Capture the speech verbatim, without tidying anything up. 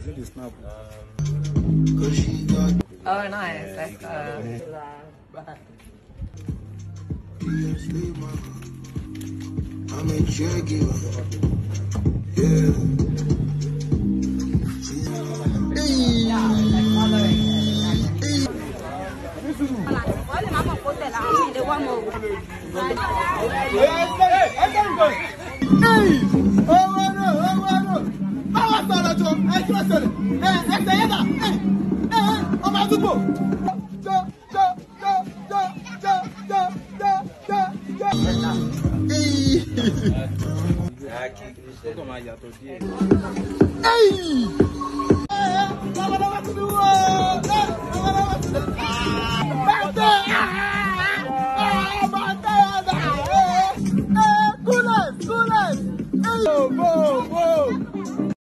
see the snap. Oh, nice. That's uh. I'm a juggy. Yeah. Hey!